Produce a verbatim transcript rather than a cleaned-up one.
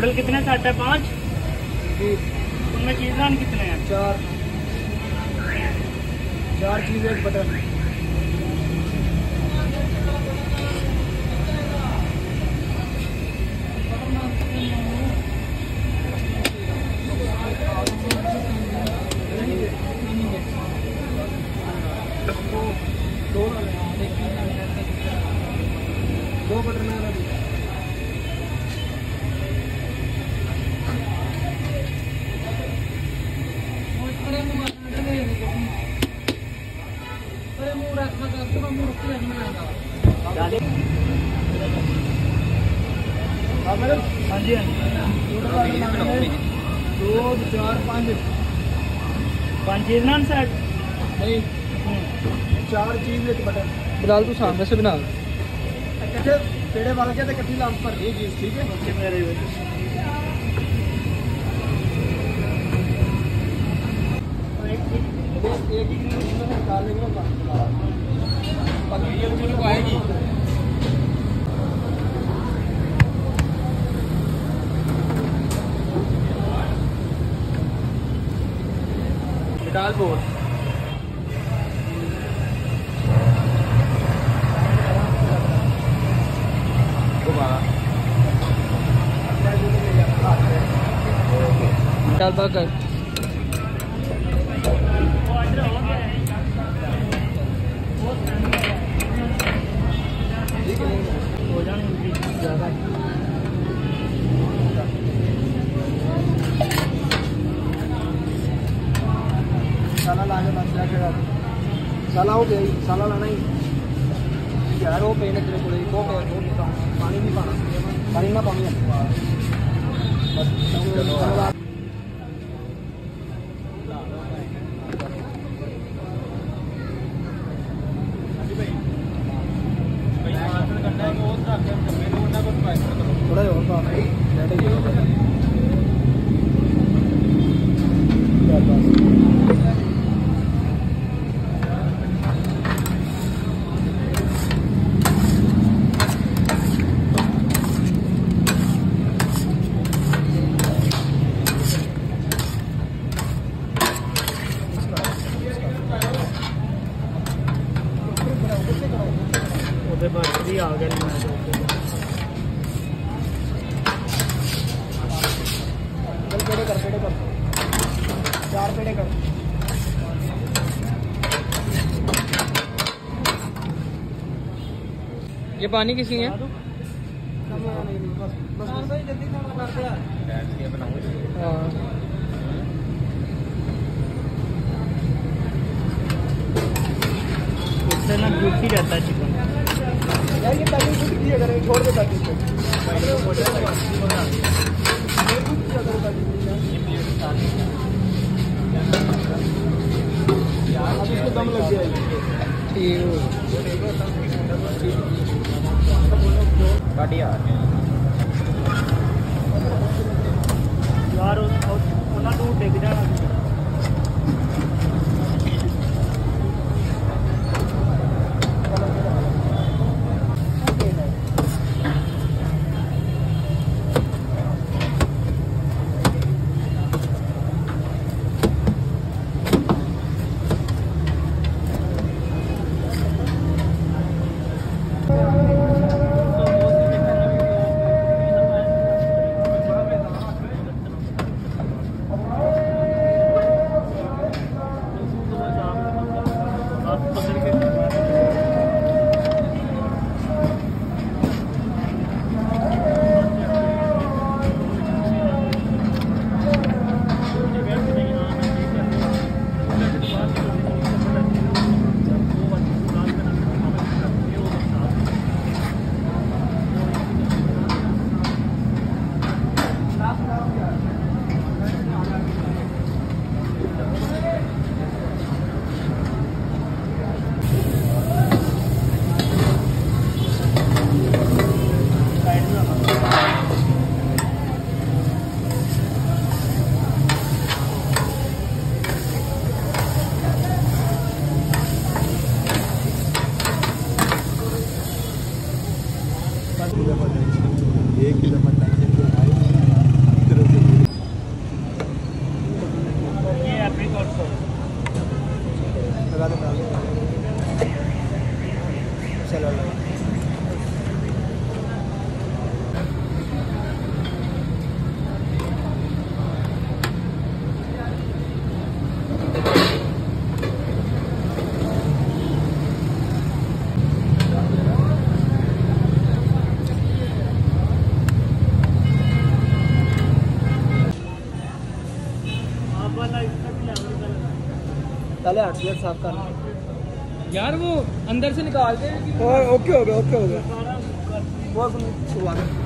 Model कितने set है? पाँच। उनमें चीज़ान कितने हैं? चार चार चीज़ एक बटन। दो दो बटन है। हाँ जी हाँ दो चार पाँच पाँच चीज़ नान सेट नहीं चार चीज एक बटन। बिलाल तू सामने से बना कट्ठे पेड़े वाले के कट्ठी लाम पर नहीं चीज ठीक है। ओके मेरे एक ही निकाल लेंगे बाकी ये को आएगी। निकाल बोर्ड चल कर हो जाने ज़्यादा साला ला के बस जाके साला हो गया साला लाना ही यार वो पेन तेरे को वो पानी नहीं पाना पानी ना पानी बस थोड़ा और भी आ गया पेड़े कर पेड़े कर चार पेड़े कर। ये पानी किसी है? उससे ना जूसी रहता है चिकन यार ये पैकिंग कुछ किया करें छोड़ दे पैकिंग को अब इसको दम लग जाएगी। ठीक यार उन्हें दूर टेक जाना पहले आठ प्लेट साफ कर यार वो अंदर से निकाल दे। और ओके हो गया ओके हो गया वो सुन